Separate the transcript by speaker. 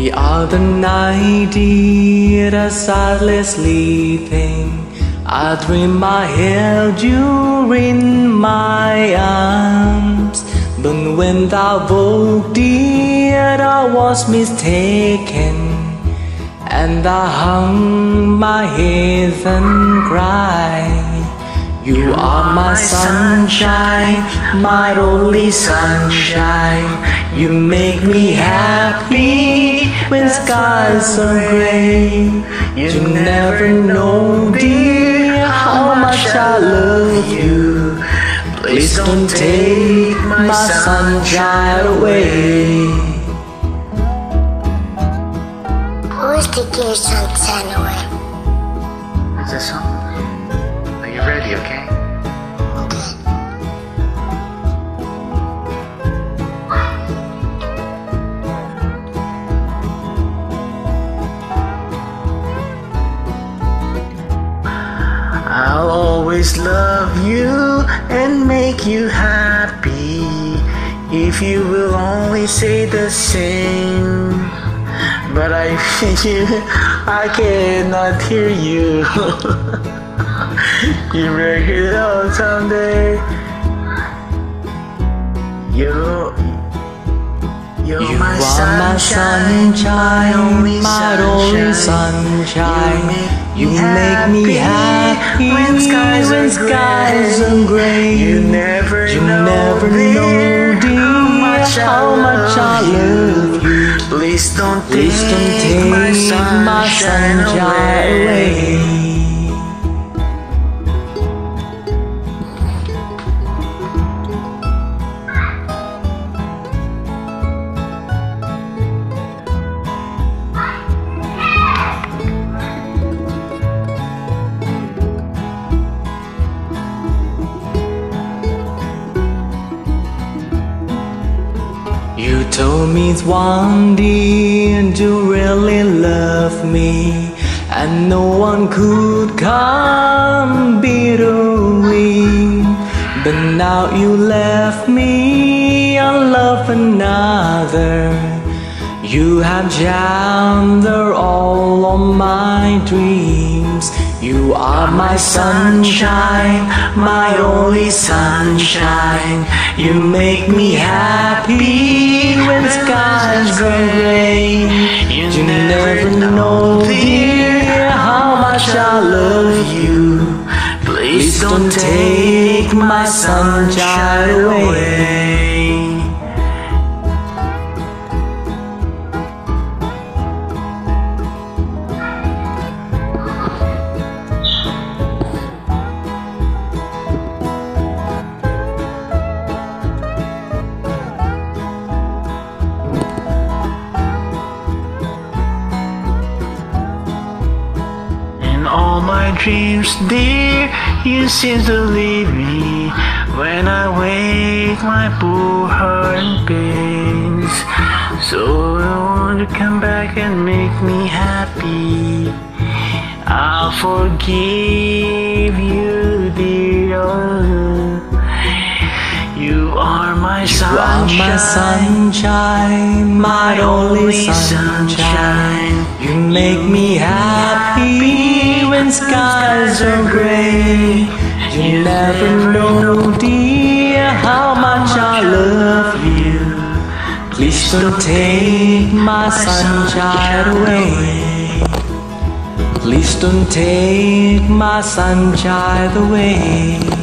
Speaker 1: The other night, dear, as I lay sleeping, I dreamed I held you in my arms. But when thou woke, dear, I was mistaken, and I hung my head and cried. You are my sunshine, my only sunshine. You make me happy when skies are gray. You never know, dear, how much I love you. Please don't take my sunshine away.
Speaker 2: Who is taking your sunshine away?
Speaker 3: Is this song? Are you ready, okay? I'll always love you and make you happy if you will only say the same. But I feel I cannot hear you. You break it out someday. You're my sunshine, my only
Speaker 1: sunshine. You make me happy when skies are gray.
Speaker 3: You never know,
Speaker 1: dear, how much I love you.
Speaker 3: Please don't take my sunshine away.
Speaker 1: You told me one day you really love me, and no one could come between. But now you left me and love another. You have jammed all of my dreams. You are my sunshine, my only sunshine. You make me happy when skies are gray. You never know, dear, how much I love you. Please don't take my sunshine away.
Speaker 3: All my dreams, dear, you seem to leave me. When I wake, my poor heart pains. So I want to come back and make me happy. I'll forgive you, dear. You are my
Speaker 1: sunshine, my only sunshine. You make me happy when skies are gray. You never know, dear, how much I love you. Please don't take my sunshine away. Please don't take my sunshine away.